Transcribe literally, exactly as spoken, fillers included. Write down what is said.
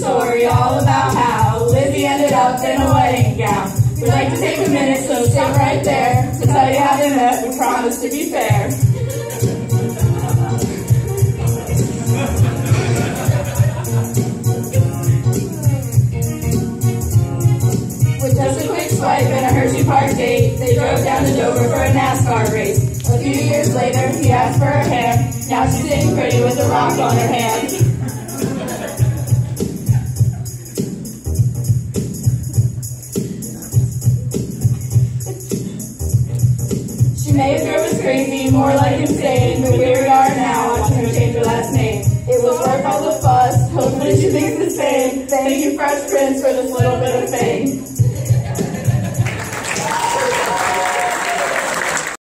story all about how Lizzie ended up in a wedding gown. We'd like to take a minute, so stay right there, to tell you how they met. We promise to be fair. With just a quick swipe and a Hershey Park date, they drove down to Dover for a NASCAR race. A few years later, he asked for her hand. Now she's sitting pretty with a rock on her hand. She may have drove us crazy, more like insane, but here we are now, watching her change her last name. It was worth all the fuss, hopefully she thinks the same. Thank you, Fresh Prince, for this little bit of fame.